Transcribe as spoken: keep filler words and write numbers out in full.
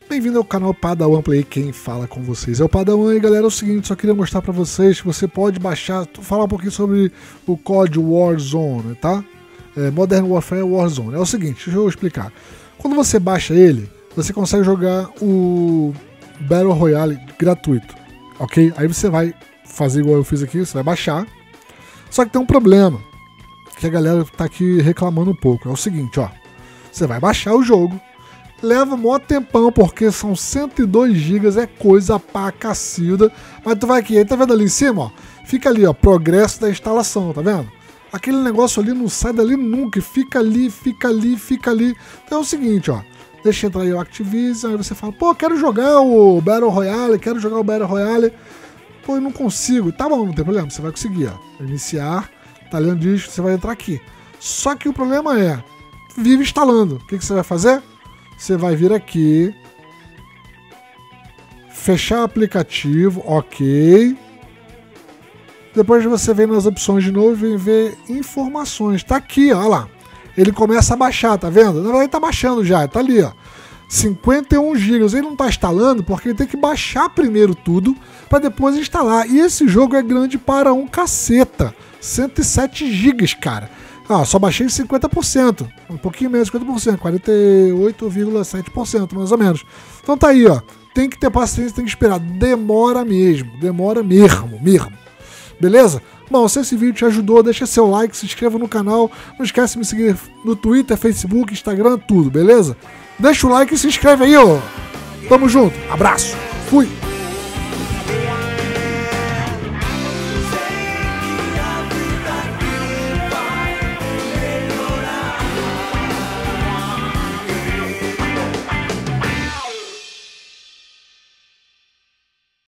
Bem-vindo ao canal Padawan Play, quem fala com vocês é o Padawan. E galera, é o seguinte, só queria mostrar pra vocês que você pode baixar, falar um pouquinho sobre o C O D Warzone, tá? É, Modern Warfare Warzone. É o seguinte, deixa eu explicar. Quando você baixa ele, você consegue jogar o Battle Royale gratuito, ok? Aí você vai fazer igual eu fiz aqui, você vai baixar. Só que tem um problema, que a galera tá aqui reclamando um pouco. É o seguinte, ó. Você vai baixar o jogo, leva mó tempão, porque são cento e dois gigas, é coisa pra cacilda. Mas tu vai aqui, aí tá vendo ali em cima, ó? Fica ali, ó, progresso da instalação, tá vendo? Aquele negócio ali não sai dali nunca, fica ali, fica ali, fica ali. Então é o seguinte, ó. Deixa entrar aí o Activision, aí você fala, pô, quero jogar o Battle Royale, quero jogar o Battle Royale. Pô, eu não consigo. Tá bom, não tem problema, você vai conseguir, ó. Iniciar, tá lendo disco, você vai entrar aqui. Só que o problema é, vive instalando. O que, que você vai fazer? Você vai vir aqui, fechar o aplicativo, ok. Depois você vem nas opções de novo e vem ver informações. Tá aqui, ó lá. Ele começa a baixar, tá vendo? Na verdade tá baixando já, tá ali, ó. cinquenta e um gigas. Ele não tá instalando porque ele tem que baixar primeiro tudo para depois instalar. E esse jogo é grande para um caceta. cento e sete gigas, cara. Ah, só baixei cinquenta por cento, um pouquinho menos de cinquenta por cento, quarenta e oito vírgula sete por cento mais ou menos. Então tá aí, ó, tem que ter paciência, tem que esperar, demora mesmo, demora mesmo, mesmo. Beleza? Bom, se esse vídeo te ajudou, deixa seu like, se inscreva no canal, não esquece de me seguir no Twitter, Facebook, Instagram, tudo, beleza? Deixa o like e se inscreve aí, ó. Tamo junto, abraço, fui!